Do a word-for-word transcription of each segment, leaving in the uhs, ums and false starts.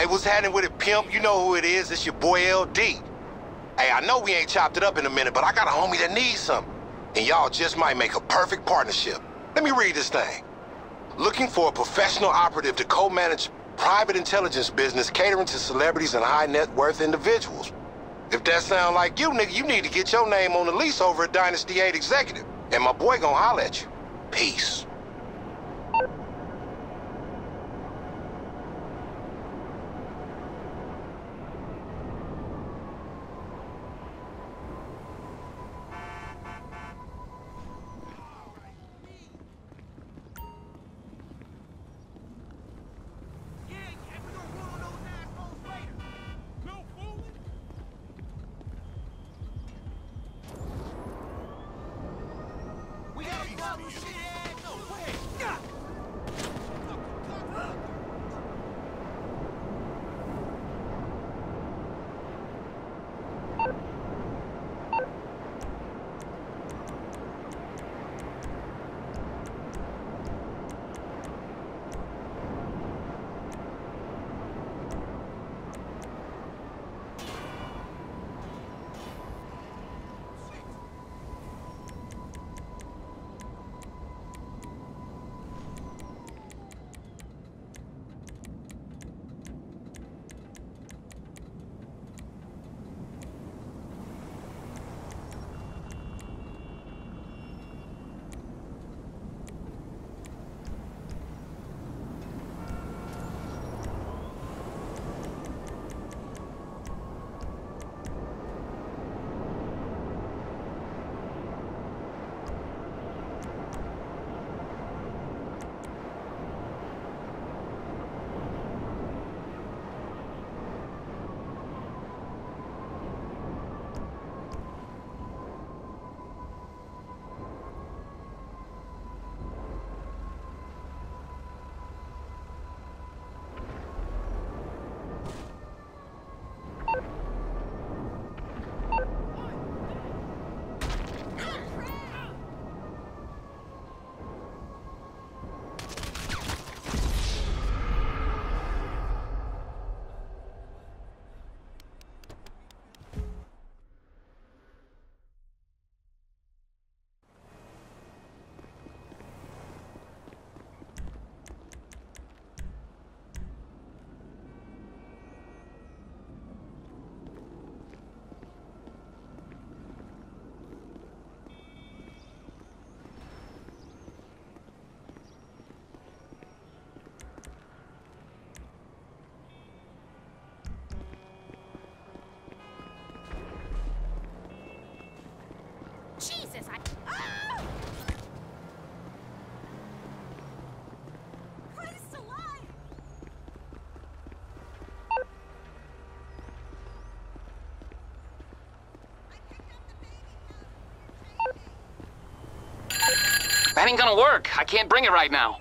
what's happening with it, pimp? You know who it is. It's your boy L D. Hey, I know we ain't chopped it up in a minute, but I got a homie that needs something. And y'all just might make a perfect partnership. Let me read this thing. Looking for a professional operative to co-manage private intelligence business catering to celebrities and high net worth individuals. If that sound like you, nigga, you need to get your name on the lease over at Dynasty eight Executive. And my boy gonna holler at you. Peace. Jesus, I... Ah! Christ alive! That ain't gonna work. I can't bring it right now.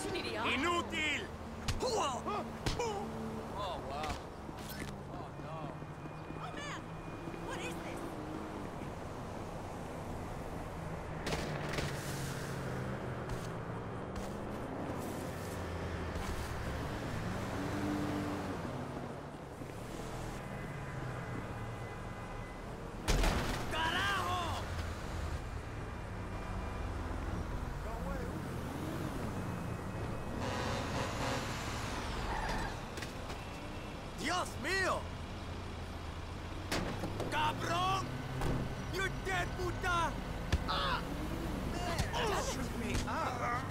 idiot. Inútil! Oh, wow. Oh, man! What is this? ¡Carajo! ¡Dios mío! ¡Cabrón! You're dead, puta! Ah! Man, that shook me up.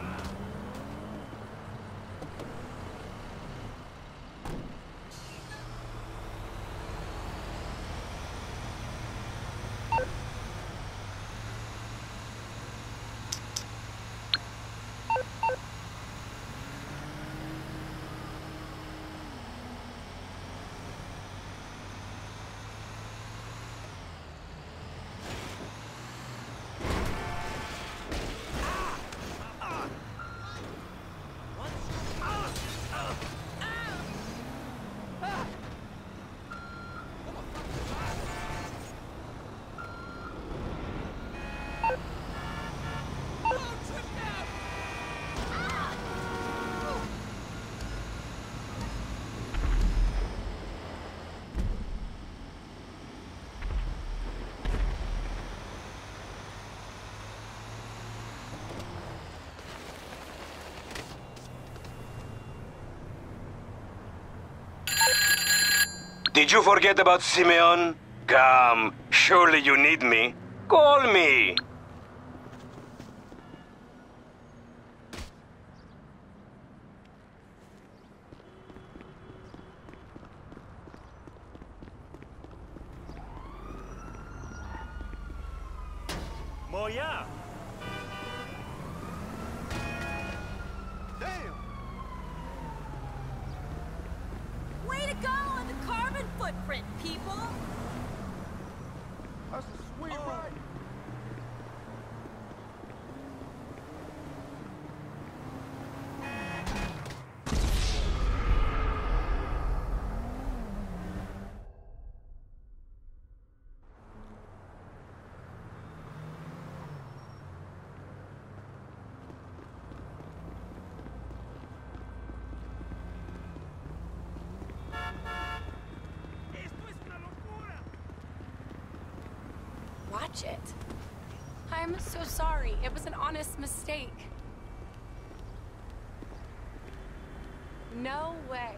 Did you forget about Simeon? Come, surely you need me. Call me. Moya! Way to go on the carbon footprint, people! That's a sweet ride. Watch it. I'm so sorry. It was an honest mistake. No way.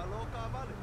Maloka Malik.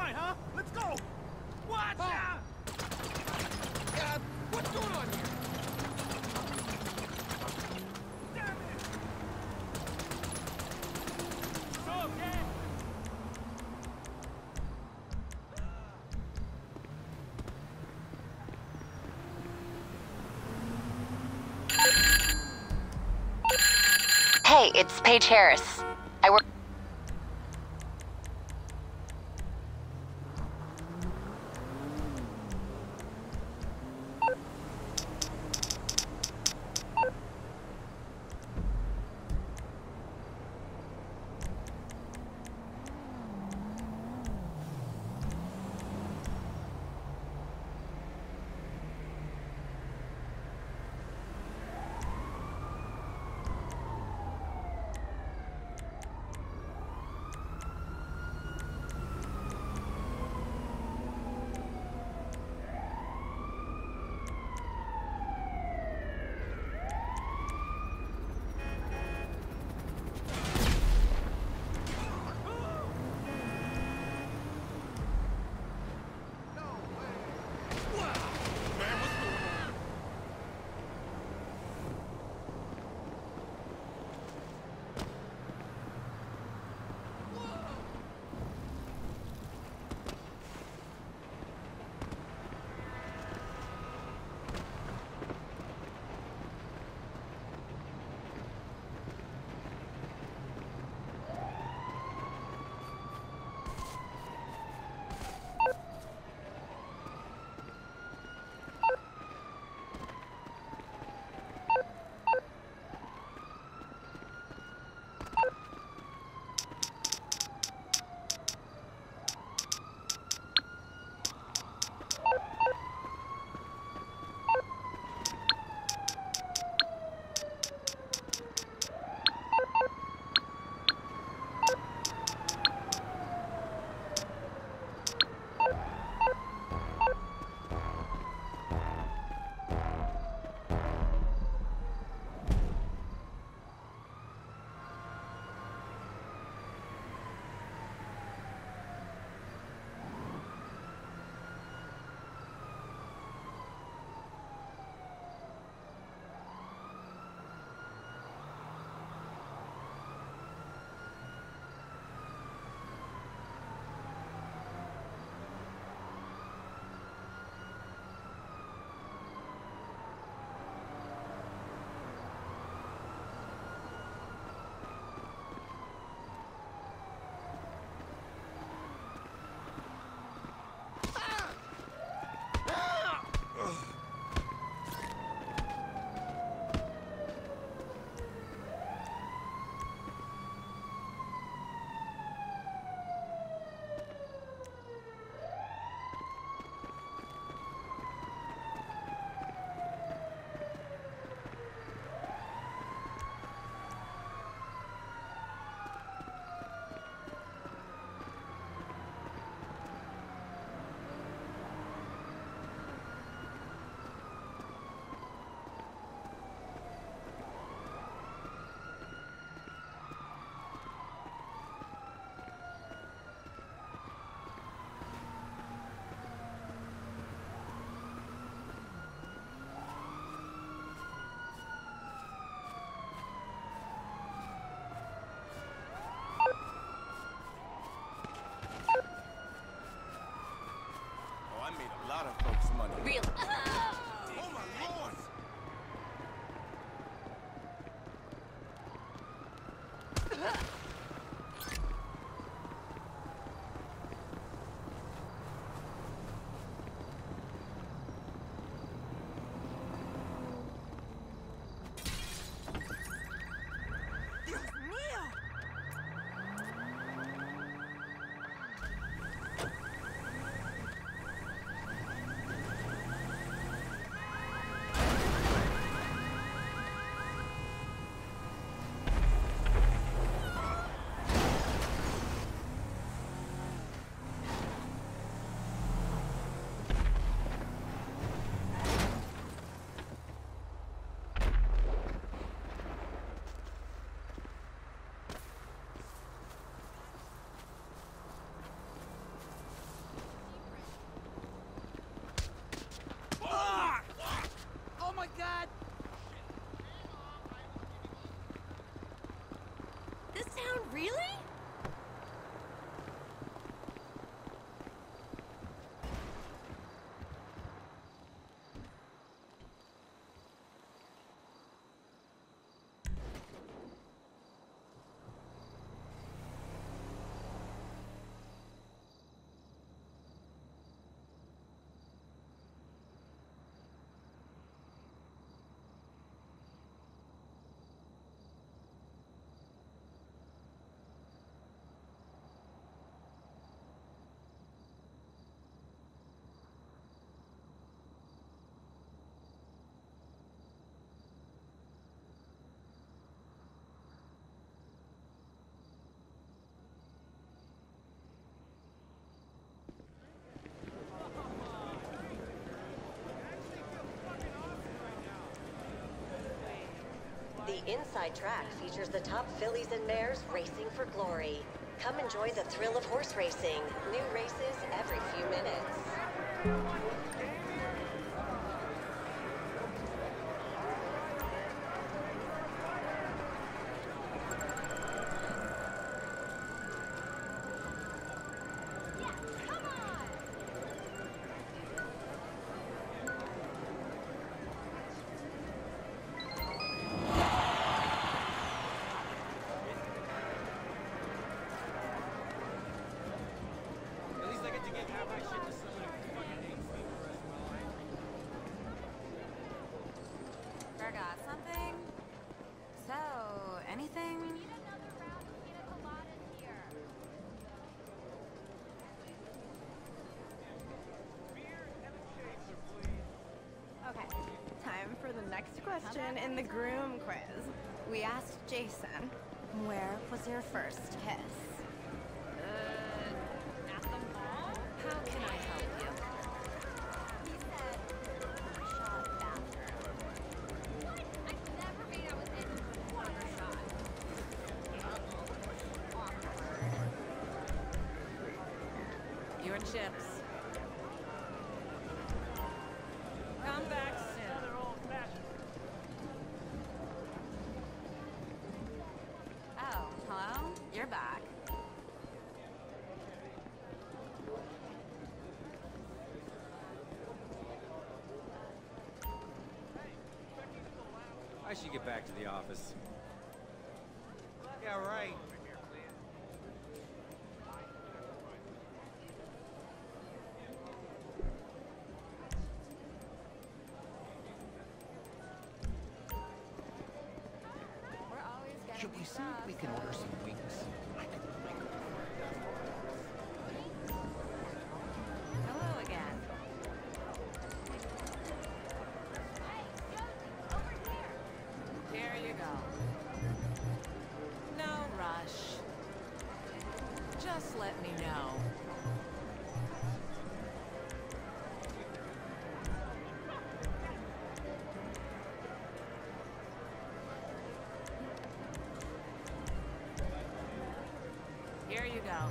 fine, huh? Let's go! Watch out! Uh, what's going on here? Damn it! It's okay! Hey, it's Paige Harris. I work. lot of folks' money. Really? Oh my lord! town, really? The inside track features the top fillies and mares racing for glory. Come enjoy the thrill of horse racing. New races every few minutes. Forgot something? So, anything? We need another round of pina coladas here. Okay, time for the next question in the groom quiz. We asked Jason, where was your first kiss? Uh, at the mall? How can I help you? He said, shot bathroom. What? I've never made out with anyone with water shot. Awkward. Your chips. Come back soon. Another old fashioned. Oh, hello? You're back. I should get back to the office. Yeah, right. We're always getting Should we these see if we can order some wings? I could make a Hello again. Hey, Josie, over here. Here you go. No rush. Just let me know. Here you go.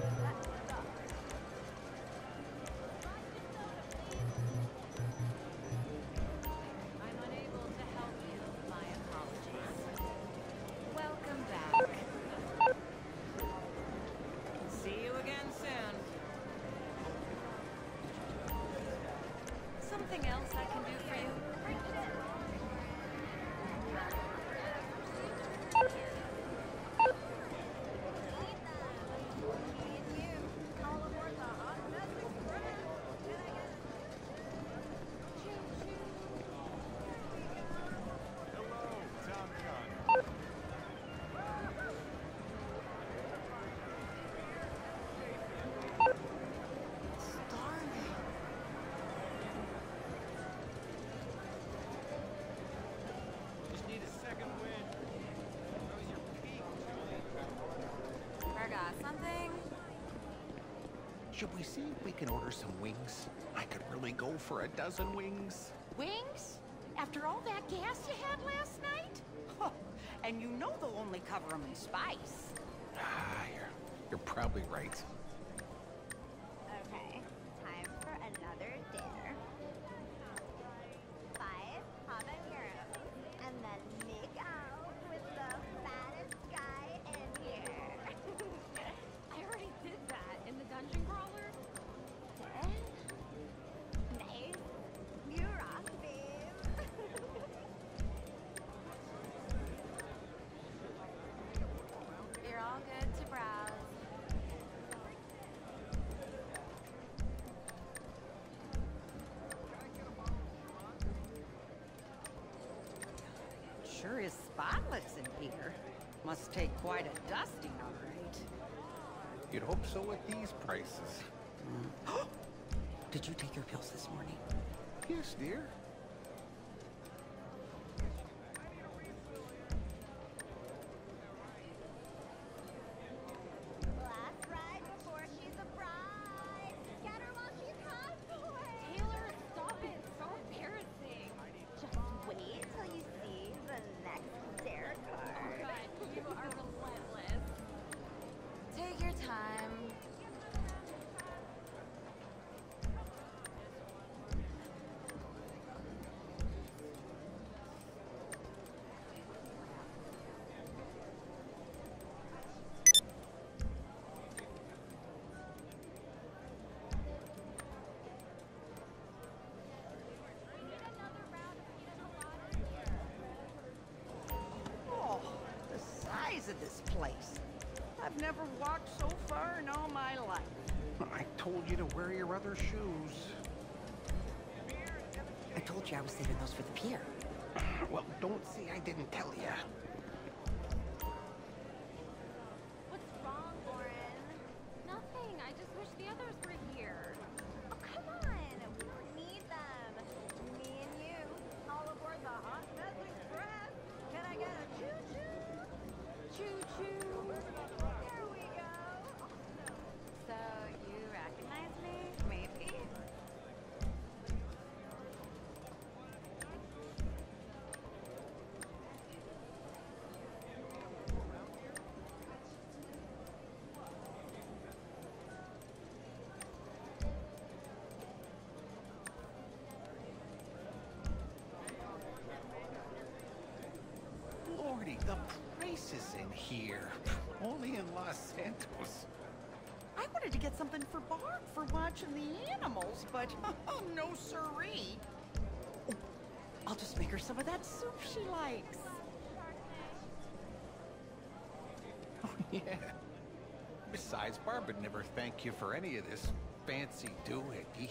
I'm unable to help you. My apologies. Welcome back. See you again soon. Something else I can do for you? Hello, Tom Gunn. Just need a second wind. That was your peak, Julie. Forgot something? Should we see if we can order some wings? I could really go for a dozen wings. Wings? After all that gas you had last night? Huh. And you know they'll only cover them in spice. Ah, you're, you're probably right. Okay, time for another dare. Five habaneros, and then make out with the fattest guy in here. Sure is spotless in here. Must take quite a dusting, all right. You'd hope so at these prices. Mm. Did you take your pills this morning? Yes, dear. Last ride before she's a bride. Get her while she's hot boy. Taylor, stop it. It's so embarrassing. Just wait till you see the next dare card. Oh, God, you are relentless. Take your time. Oh, the size of this place. I've never walked so far in all my life. I told you to wear your other shoes. I told you I was saving those for the pier. Well, don't say I didn't tell you. What's wrong, Lauren? Nothing. I just wish the others were here. Oh, come on. We don't need them. Me and you, all aboard the Hot Mess Express. Can I get a choo-choo? Choo-choo. There we go. So, you recognize me? Maybe? Lordy, the prices in here. Only in Los Santos. I wanted to get something for Barb for watching the animals, but oh, no siree. Oh, I'll just make her some of that soup she likes. Oh, yeah. Besides, Barb would never thank you for any of this fancy doohickey.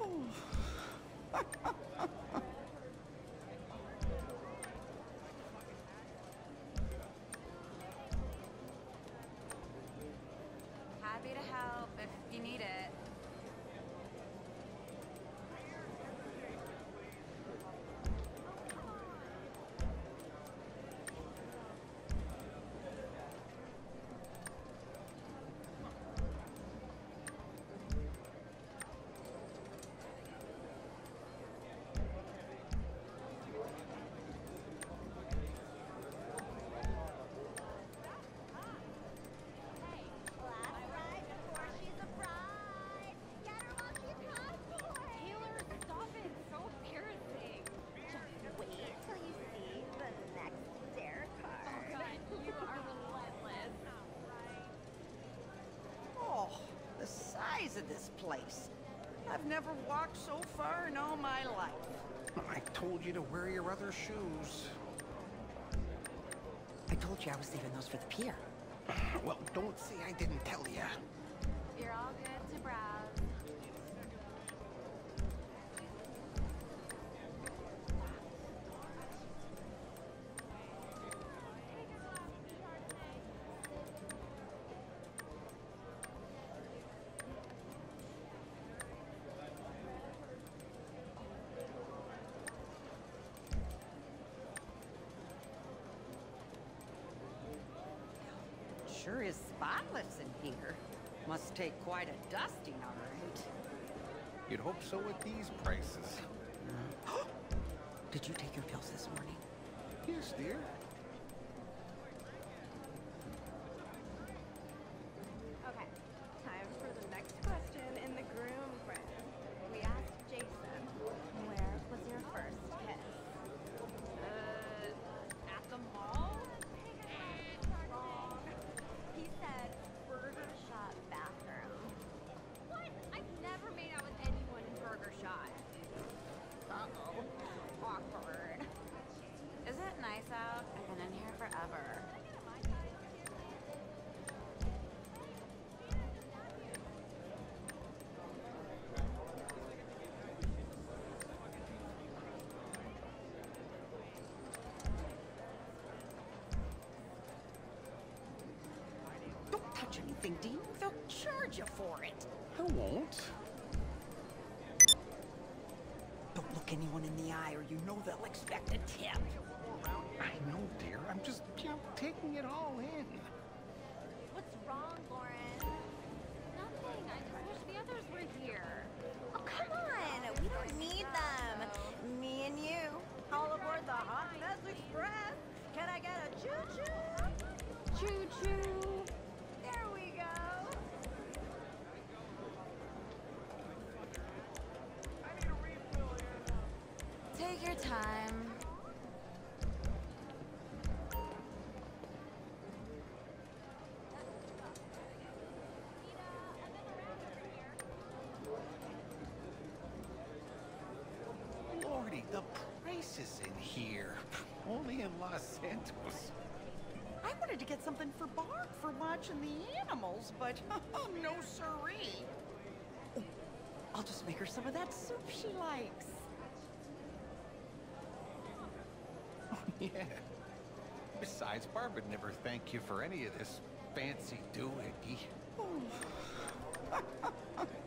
Happy to help if you need it. Last ride before she's a bride. Get her while she's hot boy. Taylor, stop it. It's so embarrassing. Just wait till you see the next dare Oh, card. God, you are relentless. Oh, the size of this place. I've never walked so far in all my life. I told you to wear your other shoes. I told you I was saving those for the pier. Well, don't say I didn't tell you. You're all good to browse. Sure is spotless in here. Must take quite a dusting, all right. You'd hope so at these prices. Did you take your pills this morning? Yes, dear. Okay, time for the next question in the groom quiz. We asked Jason, where was your first kiss? Uh, at the mall? Wrong. He said burger shop bathroom. What? I've never made out with anyone in Burger Shot. Uh-oh. Awkward. Is it nice out? I've been in here forever. anything, do you? They'll charge you for it. I won't. Don't look anyone in the eye or you know they'll expect a tip. I know, dear. I'm just, you know, taking it all in. What's wrong, Lauren? Nothing. I just wish the others were here. Oh, come on. We don't need them. Me and you. All aboard the Hot Mess Express. Can I get a choo-choo? Choo-choo. There we go. Take your time. Lordy, the prices in here. Only in Los Santos. I wanted to get something for Barb for watching the animals, but no siree. Oh, I'll just make her some of that soup she likes. Oh, yeah. Besides, Barb would never thank you for any of this fancy doohickey. Oh.